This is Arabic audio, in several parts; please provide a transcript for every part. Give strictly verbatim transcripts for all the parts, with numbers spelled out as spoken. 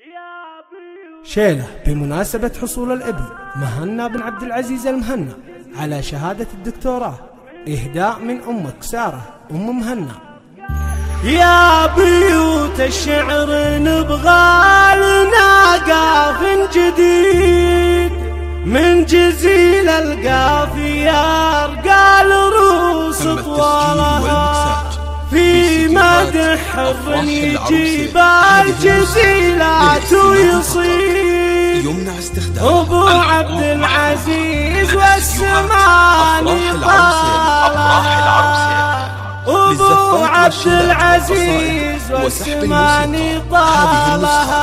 شيلة بمناسبة حصول الابن مهنا بن عبد العزيز المهنا على شهادة الدكتوراه، إهداء من أمك سارة أم مهنا. يا بيوت الشعر نبغالنا قاف جديد من جزيل القافية رقال روس طوالها في مدح حر يجيب الجزيلات ويصيد أبو عبد العزيز والسماني طالها أبو عبد العزيز والسماني طالها.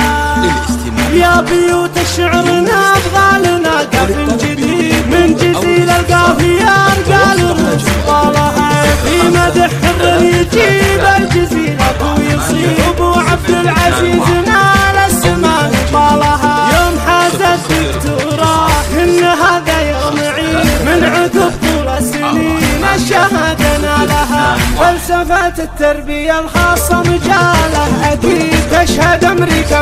يا بيوت الشعر نبغى لنا قف جديد من جزيل القافية رقال روس طالها في مدح حر يجيب الجزيلة ويصيب أبو عبد العزيز نال السماني طالها. يوم حاز الدكتوراه إن هذا يوم عيد من عقب طول السنين الشهادة نالها. فلسفة التربية الخاصة مجاله أكيد تشهد أمريكا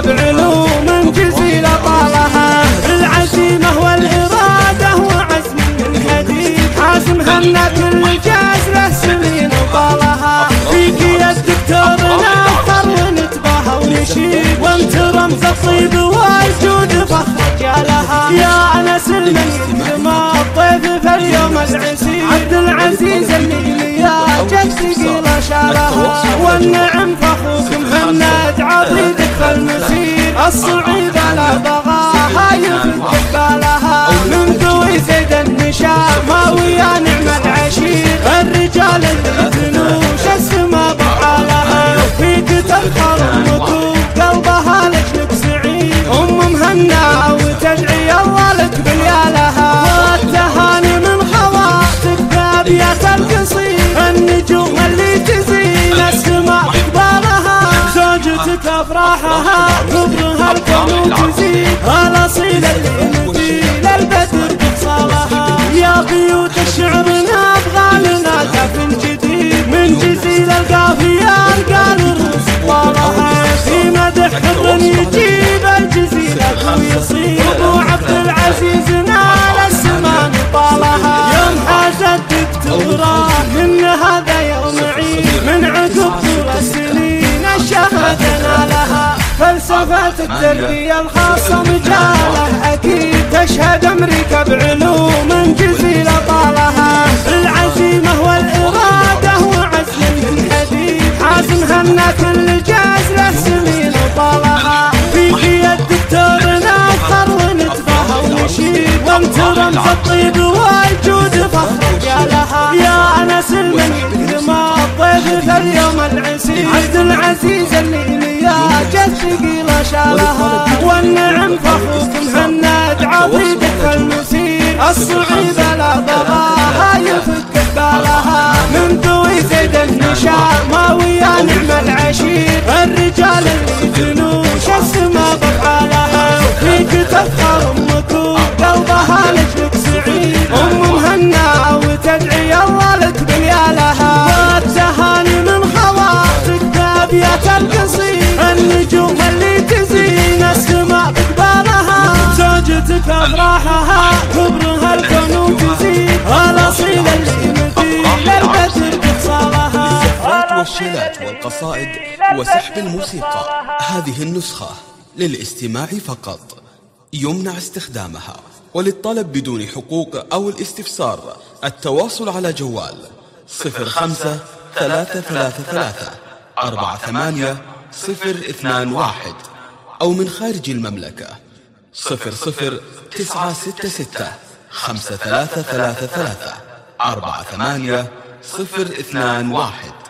بعلوم جزيلة طالها. العزيمة والإرادة وعزم من حديد حازم همنا كل جاز له سنين وطالها. فيك يا الدكتور نفخر ونتباهى ونشيد وانت رمز الطيب والجود فخر جالها. يا أنس المنيل ما الضيف في اليوم العسير عبد العزيز الميلي يا جد ثقيلة شالها. والنعم فخوك مهند عضيدك فالمسير الصعيد لا بغاها يفك بالها. من ذوي زيد النشام ويا نعم العشير الرجال اللي تنوش السما بحالها. فيك تفخر أمك قلبها لجلك سعيد أم مهنا وتدعي الله لك بليالها. والتهاني من خواتك بأبيات القصيد النجوم اللي تزين السماء بقبالها. زوجتك أفراحها كبرها الكون تزيد الأصيل اللي مثيل البدر بخصالها. يا بيوت الشعر نبغى لنا قف جديد من جزيل القافية رقال روس طالها في مدح حر يجيب الجزيلة ويصيب أبو عبد العزيز نال السماني طالها. يوم حاز الدكتوراه إن هذا يوم عيد من عقب طول السنين الشهادة نالها. فلسفة التربية الخاصة مجاله أكيد تشهد أمريكا بعلوم جزيلة طالها. العزيمة والإرادة وعزم من حديد حازم همنا كل جاز له سنين وطالها. فيك يا الدكتور نفخر ونتباهى ونشيد وانت رمز الطيب والجود فخر جالها. يا أنس المنيل ما الضيف في اليوم العسير عبد العزيز الميلي يا جد ثقيلة شالها. والنعم فخوك مهند عضيدك فالمسير الصعيد لا ضباها يفك بالها. من ذوي زيد النشام ويا نعم العشير الرجال اللي تنوش السما بحالها. فيك تفخر أمك وقلبها لجلك سعيد أم مهنا وتدعي الله لك بليالها. والتهاني من خواتك بأبيات القصيد النجوم اللي تزين السماء بقبالها. زوجتك أفراحها كبرها الكون تزيد الأصيل اللي مثيل البدر بخصالها. للزفات والشيلات والقصائد وسحب الموسيقى هذه النسخة للاستماع فقط يمنع استخدامها. وللطلب بدون حقوق أو الاستفسار التواصل على جوال صفر خمسة ثلاثة ثلاثة ثلاثة أربعة ثمانية صفر اثنان واحد أو من خارج المملكة صفر صفر تسعة ستة ستة خمسة ثلاثة ثلاثة ثلاثة أربعة ثمانية صفر اثنان واحد.